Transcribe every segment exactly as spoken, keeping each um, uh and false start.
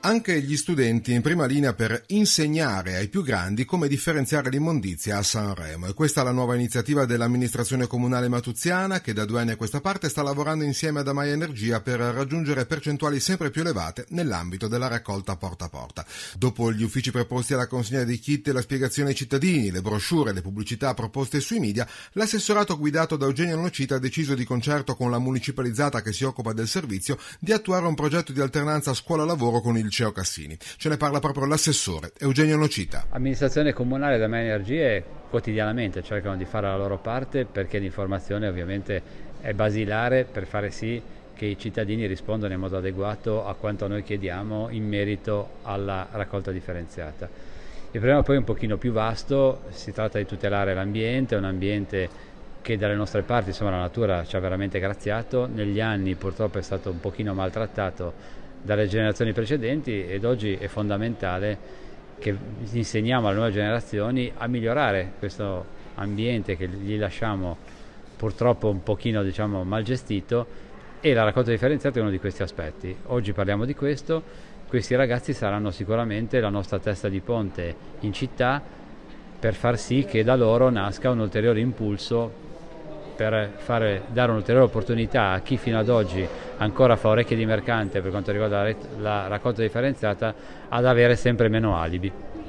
Anche gli studenti in prima linea per insegnare ai più grandi come differenziare l'immondizia a Sanremo. E questa è la nuova iniziativa dell'amministrazione comunale matuziana, che da due anni a questa parte sta lavorando insieme ad Amai Energia per raggiungere percentuali sempre più elevate nell'ambito della raccolta porta a porta. Dopo gli uffici preposti alla consegna dei kit e la spiegazione ai cittadini, le brochure e le pubblicità proposte sui media, l'assessorato guidato da Eugenio Nocita ha deciso di concerto con la municipalizzata che si occupa del servizio di attuare un progetto di alternanza scuola-lavoro con il Liceo Cassini. Ce ne parla proprio l'assessore Eugenio Nocita. Amministrazione comunale da Amai Energie quotidianamente cercano di fare la loro parte, perché l'informazione ovviamente è basilare per fare sì che i cittadini rispondano in modo adeguato a quanto noi chiediamo in merito alla raccolta differenziata. Il problema poi è un pochino più vasto, si tratta di tutelare l'ambiente, un ambiente che dalle nostre parti, insomma, la natura ci ha veramente graziato, negli anni purtroppo è stato un pochino maltrattato dalle generazioni precedenti, ed oggi è fondamentale che insegniamo alle nuove generazioni a migliorare questo ambiente che gli lasciamo purtroppo un pochino, diciamo, mal gestito, e la raccolta differenziata è uno di questi aspetti. Oggi parliamo di questo, questi ragazzi saranno sicuramente la nostra testa di ponte in città per far sì che da loro nasca un ulteriore impulso per fare, dare un'ulteriore opportunità a chi fino ad oggi ancora fa orecchie di mercante per quanto riguarda la, la raccolta differenziata, ad avere sempre meno alibi.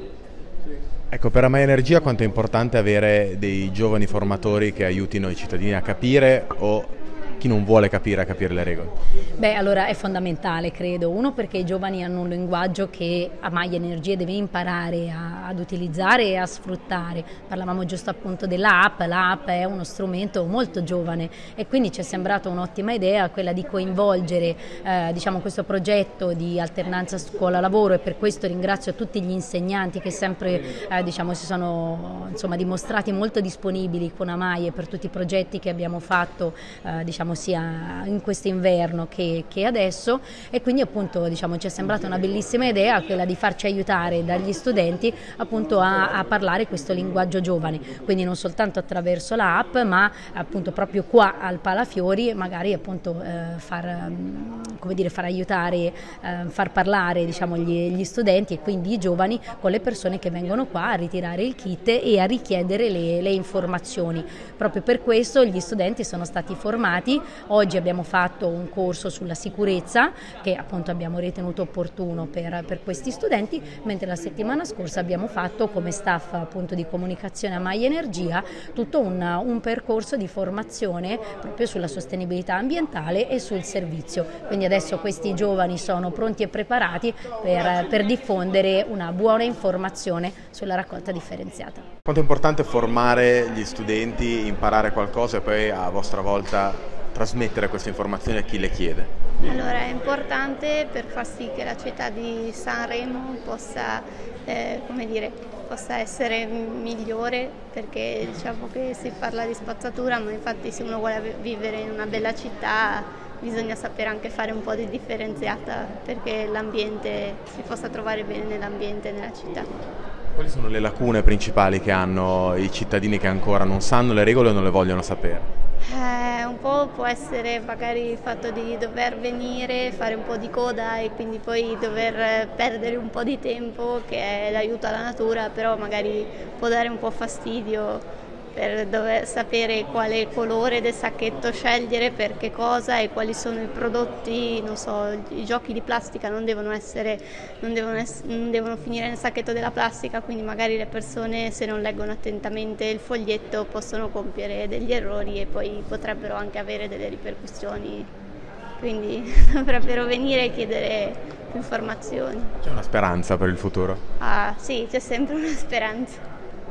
Ecco, per Amai Energia quanto è importante avere dei giovani formatori che aiutino i cittadini a capire, o chi non vuole capire a capire le regole? Beh, allora è fondamentale, credo. Uno, perché i giovani hanno un linguaggio che Amai Energia deve imparare a, ad utilizzare e a sfruttare. Parlavamo giusto appunto dell'app, l'app è uno strumento molto giovane e quindi ci è sembrata un'ottima idea quella di coinvolgere eh, diciamo, questo progetto di alternanza scuola-lavoro, e per questo ringrazio tutti gli insegnanti che sempre eh, diciamo, si sono insomma, dimostrati molto disponibili con Amai e per tutti i progetti che abbiamo fatto eh, diciamo, sia in quest'inverno che, che adesso, e quindi appunto diciamo, ci è sembrata una bellissima idea quella di farci aiutare dagli studenti appunto a, a parlare questo linguaggio giovane, quindi non soltanto attraverso l'app, ma appunto proprio qua al Palafiori magari appunto eh, far, come dire, far aiutare, eh, far parlare diciamo, gli, gli studenti e quindi i giovani con le persone che vengono qua a ritirare il kit e a richiedere le, le informazioni. Proprio per questo gli studenti sono stati formati. Oggi abbiamo fatto un corso sulla sicurezza che appunto abbiamo ritenuto opportuno per, per questi studenti, mentre la settimana scorsa abbiamo fatto come staff appunto di comunicazione Amai Energia tutto un, un percorso di formazione proprio sulla sostenibilità ambientale e sul servizio. Quindi adesso questi giovani sono pronti e preparati per, per diffondere una buona informazione sulla raccolta differenziata. Quanto è importante formare gli studenti, imparare qualcosa e poi a vostra volta trasmettere queste informazioni a chi le chiede? Allora, è importante per far sì che la città di Sanremo possa, eh, come dire, possa essere migliore, perché diciamo che si parla di spazzatura, ma infatti se uno vuole vivere in una bella città bisogna sapere anche fare un po' di differenziata, perché l'ambiente si possa trovare bene nell'ambiente e nella città. Quali sono le lacune principali che hanno i cittadini che ancora non sanno le regole o non le vogliono sapere? Eh, un po' può essere magari il fatto di dover venire, fare un po' di coda e quindi poi dover perdere un po' di tempo, che è l'aiuto alla natura, però magari può dare un po' fastidio per dover sapere quale colore del sacchetto scegliere, per che cosa e quali sono i prodotti, non so, i giochi di plastica non devono essere, non devono, ess- non devono finire nel sacchetto della plastica, quindi magari le persone, se non leggono attentamente il foglietto, possono compiere degli errori e poi potrebbero anche avere delle ripercussioni, quindi dovrebbero venire e chiedere più informazioni. C'è una speranza per il futuro? Ah sì, c'è sempre una speranza.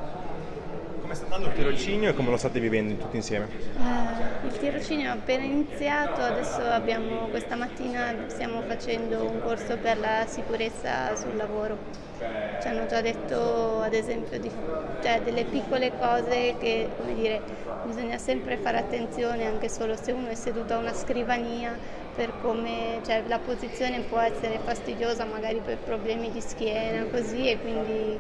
Come sta andando il tirocinio e come lo state vivendo tutti insieme? Uh, il tirocinio è appena iniziato, adesso abbiamo, questa mattina stiamo facendo un corso per la sicurezza sul lavoro. Ci hanno già detto ad esempio di, cioè, delle piccole cose che, come dire, bisogna sempre fare attenzione, anche solo se uno è seduto a una scrivania, per come, cioè, la posizione può essere fastidiosa magari per problemi di schiena, così, e quindi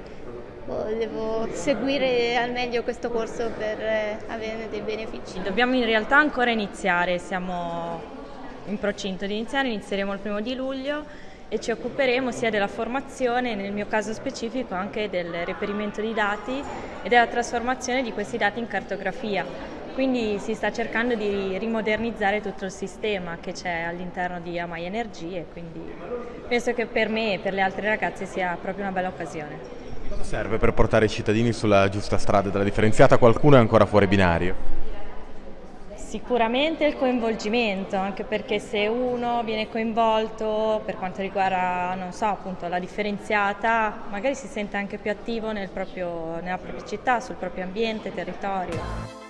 devo seguire al meglio questo corso per averne dei benefici. Dobbiamo in realtà ancora iniziare, siamo in procinto di iniziare, inizieremo il primo di luglio e ci occuperemo sia della formazione, nel mio caso specifico anche del reperimento di dati e della trasformazione di questi dati in cartografia. Quindi si sta cercando di rimodernizzare tutto il sistema che c'è all'interno di Amai Energie, quindi penso che per me e per le altre ragazze sia proprio una bella occasione. Cosa serve per portare i cittadini sulla giusta strada della differenziata? Qualcuno è ancora fuori binario? Sicuramente il coinvolgimento, anche perché se uno viene coinvolto per quanto riguarda, non so, appunto la differenziata, magari si sente anche più attivo nel proprio, nella propria città, sul proprio ambiente, territorio.